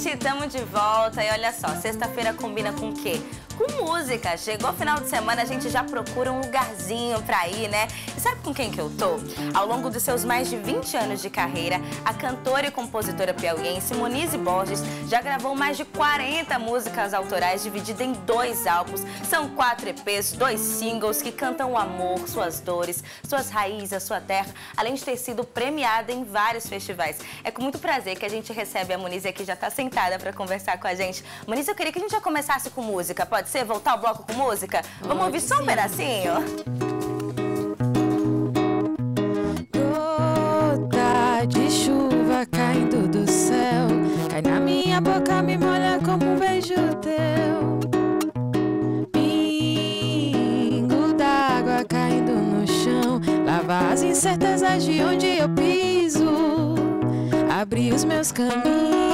gente, estamos de volta e olha só, sexta-feira combina com o quê? Com música. Chegou o final de semana, a gente já procura um lugarzinho pra ir, né? E sabe com quem que eu tô? Ao longo dos seus mais de 20 anos de carreira, a cantora e compositora piauiense Monize Borges já gravou mais de 40 músicas autorais divididas em 2 álbuns. São 4 EPs, 2 singles que cantam o amor, suas dores, suas raízes, a sua terra, além de ter sido premiada em vários festivais. É com muito prazer que a gente recebe a Monize aqui, já tá sentada pra conversar com a gente. Monize, eu queria que a gente já começasse com música, pode ser? Voltar o bloco com música? Vamos ouvir só um pedacinho? Gota de chuva caindo do céu, cai na minha boca, me molha como um beijo teu. Pingo d'água caindo no chão, lava as incertezas de onde eu piso, abri os meus caminhos.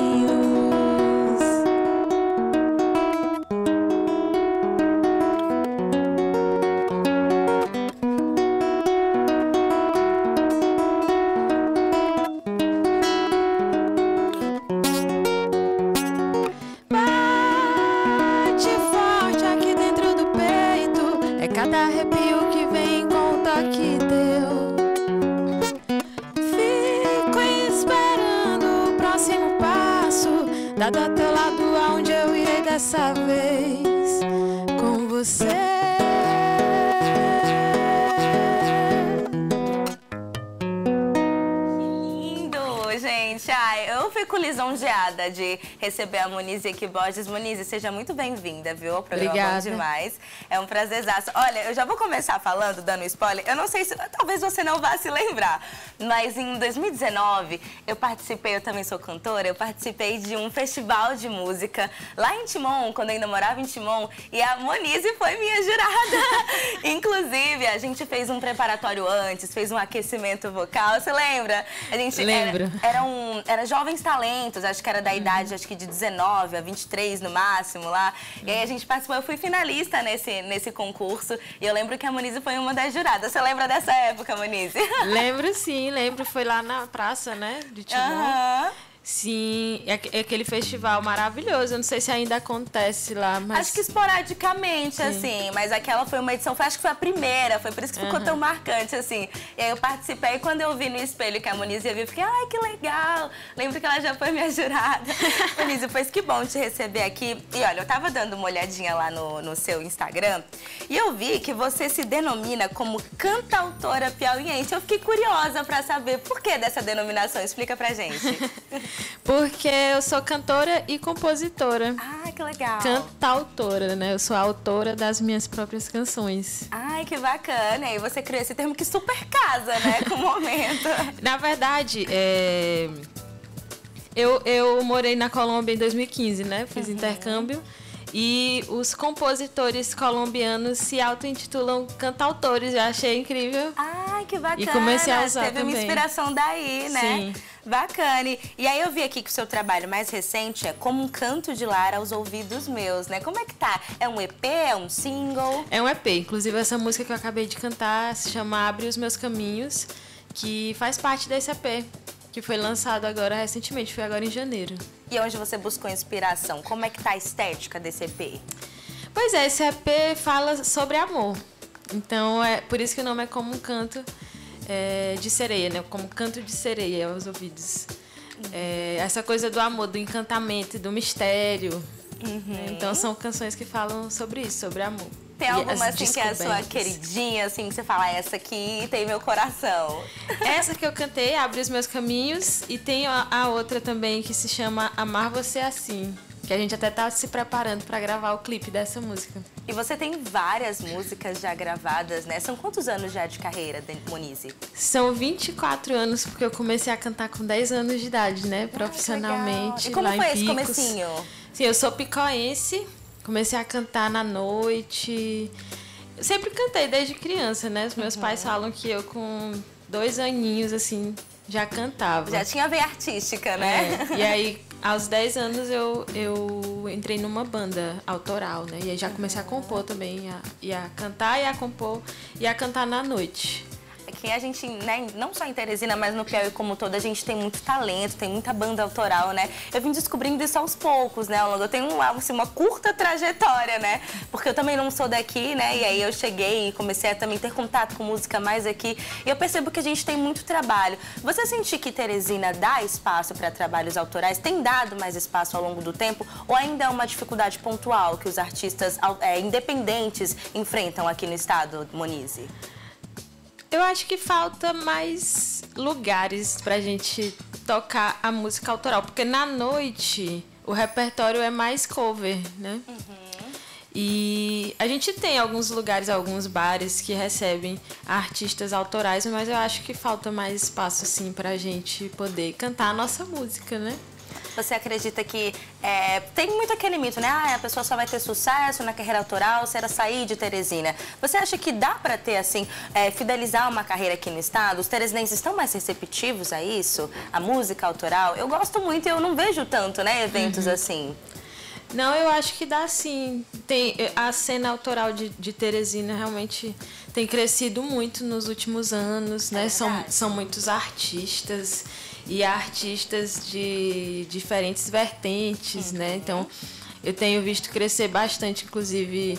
Cada arrepio que vem com um toque teu. Fico esperando o próximo passo, dado a teu lado aonde eu irei dessa vez com você. Eu fico lisonjeada de receber a Monize Borges. Monize, seja muito bem-vinda, viu? O programa é bom demais. É um prazerzaço. Olha, eu já vou começar falando, dando spoiler. Eu não sei se... Talvez você não vá se lembrar. Mas em 2019, eu também sou cantora, eu participei de um festival de música lá em Timon, quando eu ainda morava em Timon. E a Monize foi minha jurada. Inclusive, a gente fez um preparatório antes, fez um aquecimento vocal. Você lembra? A gente Lembro. Era jovens talentos, acho que era da idade acho que de 19 a 23 no máximo lá. E aí a gente participou, eu fui finalista nesse concurso. E eu lembro que a Monize foi uma das juradas. Você lembra dessa época, Monize? Lembro sim, lembro. Foi lá na praça, né, de Timon. Sim, é aquele festival maravilhoso. Eu não sei se ainda acontece lá, mas... Acho que esporadicamente, assim. Mas aquela foi uma edição, acho que foi a primeira. Foi por isso que ficou tão marcante, assim. E aí eu participei e quando eu vi no espelho que a Monize ia vir, eu fiquei, ai, que legal. Lembro que ela já foi minha jurada. Monize, pois que bom te receber aqui. E olha, eu tava dando uma olhadinha lá no seu Instagram e eu vi que você se denomina como cantautora piauiense. Eu fiquei curiosa pra saber por que dessa denominação. Explica pra gente. Porque eu sou cantora e compositora. Ah, que legal. Cantautora, né? Eu sou a autora das minhas próprias canções. Ai, que bacana. E você criou esse termo que super casa, né, com o momento. Na verdade, eu morei na Colômbia em 2015, né? Fiz intercâmbio. E os compositores colombianos se auto-intitulam cantautores. Eu achei incrível. Ai, que bacana. E comecei a usar Teve também. uma inspiração daí, né? Sim. Bacana. E aí eu vi aqui que o seu trabalho mais recente é Como um Canto de Lar aos Ouvidos Meus, né? Como é que tá? É um EP? É um single? É um EP. Inclusive, essa música que eu acabei de cantar se chama Abre os Meus Caminhos, que faz parte desse EP, que foi lançado agora recentemente, foi agora em janeiro. E onde você buscou inspiração? Como é que tá a estética desse EP? Pois é, esse EP fala sobre amor. Então, é por isso que o nome é Como um Canto de Sereia, né? Como canto de sereia aos ouvidos. Essa coisa do amor, do encantamento, do mistério. Então, são canções que falam sobre isso, sobre amor. Tem alguma assim que é a sua queridinha, assim, que você fala, essa aqui tem meu coração? Essa que eu cantei, Abre os Meus Caminhos, e tem a outra também que se chama Amar Você Assim, que a gente até tá se preparando para gravar o clipe dessa música. E você tem várias músicas já gravadas, né? São quantos anos já de carreira, Monize? São 24 anos, porque eu comecei a cantar com 10 anos de idade, né? Profissionalmente. E como lá foi em esse Picos. comecinho? Sim, eu sou picoense. Comecei a cantar na noite. Eu sempre cantei desde criança, né? Os meus pais falam que eu com 2 aninhos, assim, já cantava. Já tinha veia artística, né? E aí, aos 10 anos, eu entrei numa banda autoral, né? E aí já comecei a compor também, a cantar e a compor e a cantar na noite. porque a gente, né, não só em Teresina, mas no Piauí como todo, a gente tem muito talento, tem muita banda autoral, né? Eu vim descobrindo isso aos poucos, né? Eu tenho assim, uma curta trajetória, né? Porque eu também não sou daqui, né? E aí eu cheguei e comecei a também ter contato com música mais aqui. E eu percebo que a gente tem muito trabalho. Você sentiu que Teresina dá espaço para trabalhos autorais? Tem dado mais espaço ao longo do tempo? Ou ainda é uma dificuldade pontual que os artistas independentes enfrentam aqui no estado, Monize? Eu acho que falta mais lugares pra gente tocar a música autoral, porque na noite o repertório é mais cover, né? E a gente tem alguns lugares, alguns bares que recebem artistas autorais, mas eu acho que falta mais espaço, assim, pra gente poder cantar a nossa música, né? Você acredita que tem muito aquele mito, né? Ah, a pessoa só vai ter sucesso na carreira autoral se ela sair de Teresina. Você acha que dá para ter, assim, fidelizar uma carreira aqui no estado? Os teresinenses estão mais receptivos a isso? A música autoral? Eu gosto muito e eu não vejo tanto, né, eventos assim. Não, eu acho que dá sim. A cena autoral de Teresina realmente tem crescido muito nos últimos anos, né? São muitos artistas e artistas de diferentes vertentes, né? Então, eu tenho visto crescer bastante, inclusive,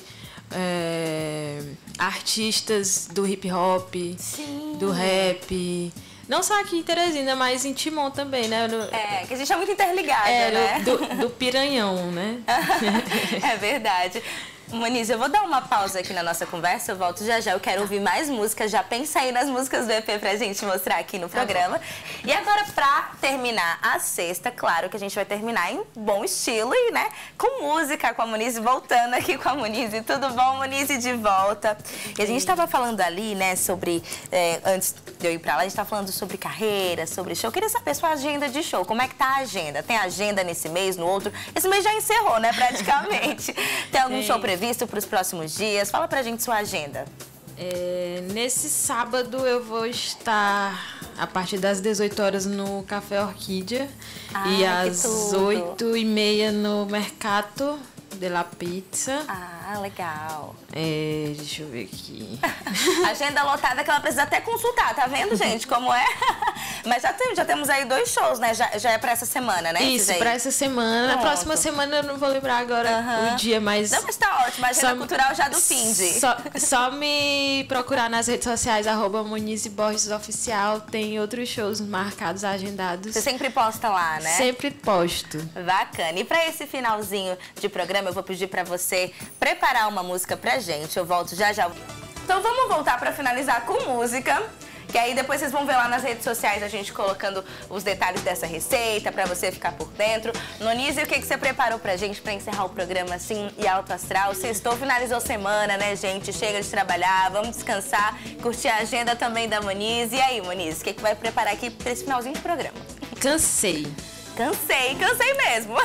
artistas do hip hop, do rap. Não só aqui em Teresina, mas em Timon também, né? Que a gente é muito interligada, né? Do Piranhão, né? É verdade. Monize, eu vou dar uma pausa aqui na nossa conversa, eu volto já já, eu quero ouvir mais músicas, já pensa aí nas músicas do EP pra gente mostrar aqui no programa. E agora, pra terminar a sexta, claro que a gente vai terminar em bom estilo e, né, com música, com a Monize, voltando aqui com a Monize. Tudo bom, Monize, de volta? E a gente tava falando ali, né, sobre, antes de eu ir pra lá, a gente tava falando sobre carreira, sobre show. Eu queria saber sua agenda de show, como é que tá a agenda? Tem agenda nesse mês, no outro? Esse mês já encerrou, né, praticamente. Tem algum show previsto para os próximos dias? Fala pra gente sua agenda. Nesse sábado eu vou estar a partir das 18 horas no Café Orquídea e às 8h30 no Mercato de la Pizza. Ah, legal. Deixa eu ver aqui. Agenda lotada que ela precisa até consultar, tá vendo, gente, como é? Mas já temos aí 2 shows, né? Já é pra essa semana, né? Isso, pra essa semana. Na próxima semana eu não vou lembrar agora o dia, mas... Não, mas tá ótimo. A agenda cultural já do Finde. Só me procurar nas redes sociais, @Monize Borges Oficial. Tem outros shows marcados, agendados. Você sempre posta lá, né? Sempre posto. Bacana. E pra esse finalzinho de programa, eu vou pedir pra você preparar uma música pra gente. Eu volto já já. Então vamos voltar pra finalizar com música. Que aí depois vocês vão ver lá nas redes sociais a gente colocando os detalhes dessa receita pra você ficar por dentro. Monize, o que você preparou pra gente pra encerrar o programa assim e alto astral? Sextou, finalizou semana, né, gente? Chega de trabalhar, vamos descansar, curtir a agenda também da Monize. E aí, Monize, o que vai preparar aqui pra esse finalzinho de programa? Cansei mesmo.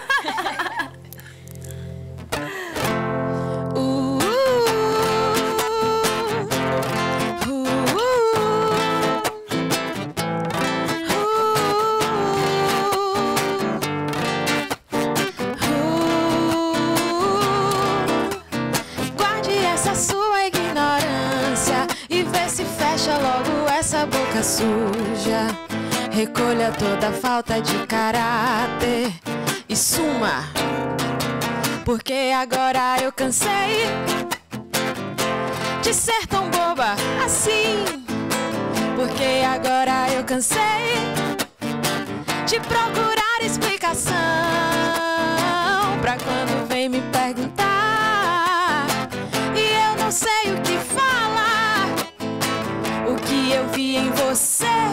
Essa boca suja, recolha toda a falta de caráter e suma, porque agora eu cansei de ser tão boba assim, porque agora eu cansei de procurar explicação pra quando vem me perguntar e eu não sei o que falar. O que eu vi em você